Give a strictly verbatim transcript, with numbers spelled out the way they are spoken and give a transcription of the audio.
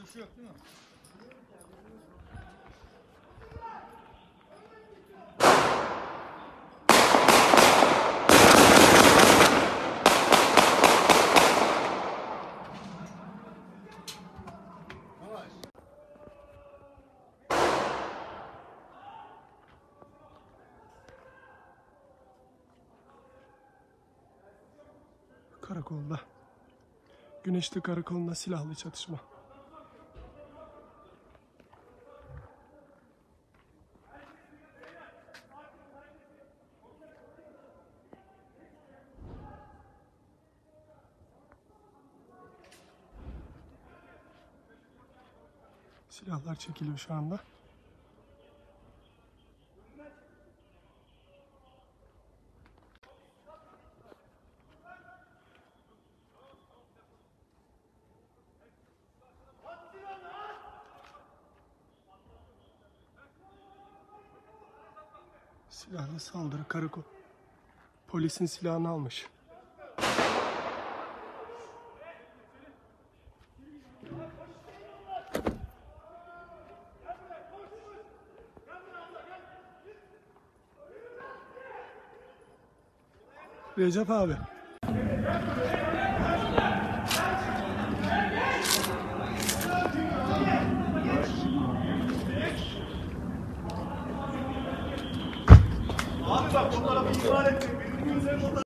şey yok değil mi? Karakolda. Güneşli karakolunda silahlı çatışma. Silahlar çekiliyor şu anda. Silahlı saldırı karakol. Polisin silahını almış. Recep abi.